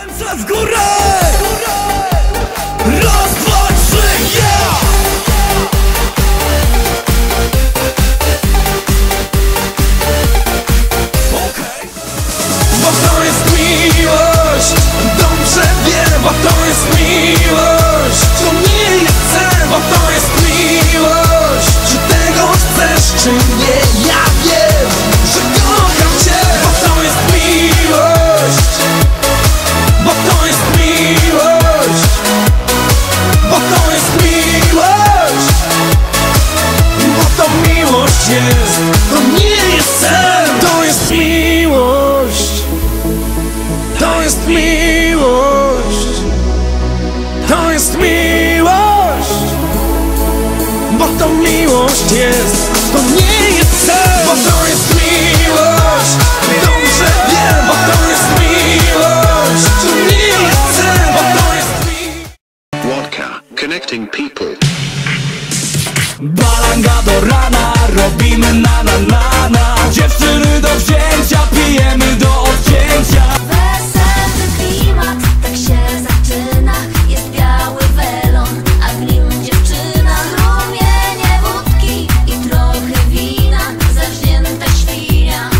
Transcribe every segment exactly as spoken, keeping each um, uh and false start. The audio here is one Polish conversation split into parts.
Ręce w górę! Raz, dwa, trzy, yeah! Okay. Bo to jest miłość, dobrze wiem, bo to jest miłość. To nie jest cel, bo to jest miłość. Czy tego chcesz, czy nie, ja wiem, że kocham cię. Bo to jest miłość, bo to jest miłość, bo to jest miłość, bo to miłość jest, to nie jest cel. To jest miłość, to jest miłość, to jest miłość, bo to miłość jest, to nie jest cel. Bo to jest miłość, dobrze wiem, bo to jest miłość, to nie jest cel, bo to jest miłość. Wodka, connecting people. Balanga do rana, robimy na na na na. Dziewczyny do wzięcia, pijemy do odcięcia. Weselny klimat, tak się zaczyna. Jest biały welon, a w nim dziewczyna. Rumienie wódki i trochę wina. Zawzięta świnia.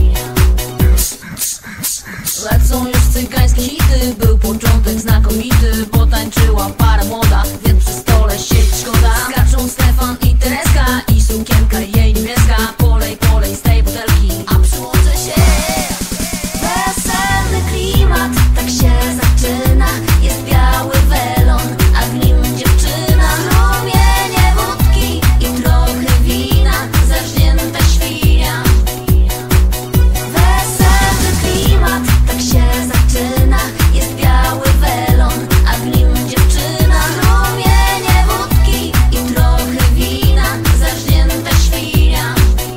Lecą już cygańskie hity. Był początek znakomity. Potańczyła para młoda, więc przy stole siedzieć szkoda. Skaczą Stefan i Tereska i sukienka jej niebieska. Polej, polej z tej butelki, a przyłączę się. Weselny klimat, tak się zaczyna. Jest biały welon, a w nim dziewczyna. Rumienie wódki i trochę wina. Zawzięta świnia. Weselny klimat, tak się zaczyna. Jest biały welon, a w nim dziewczyna. Rumienie wódki i trochę wina. Zawzięta świnia.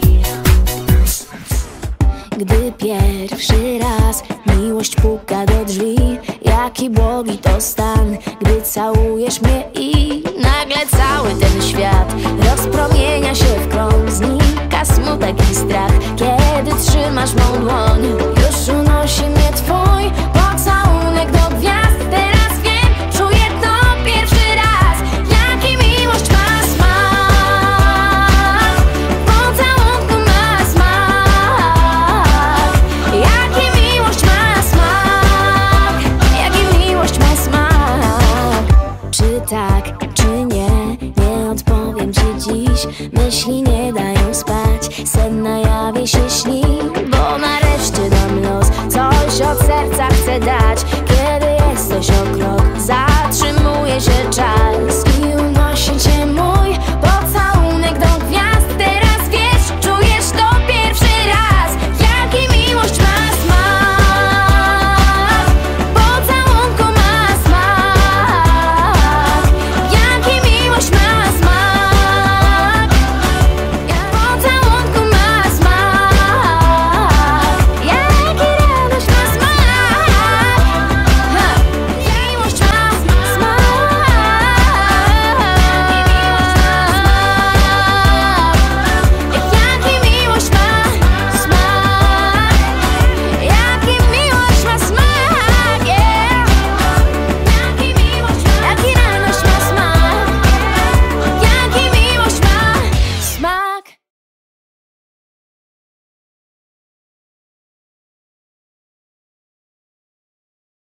Gdy pierwszy raz miłość puka do drzwi, jaki błogi to stan, gdy całujesz mnie i nagle cały ten świat rozpromienia się w krąg. Znika smutek i strach, kiedy trzymasz mą dłoń. Już unosi mnie twój pocałunek do gwiazd. Teraz wiem, czuję to pierwszy raz, jaki miłość ma smak. Pocałunku ma smak. Jaki miłość ma smak. Jaki miłość ma smak. Czy tak, czy nie, nie odpowiem ci dziś. Myśli nie dają spać, sen na jawie się śni. Bo nareszcie dam los, coś od serca chcę dać.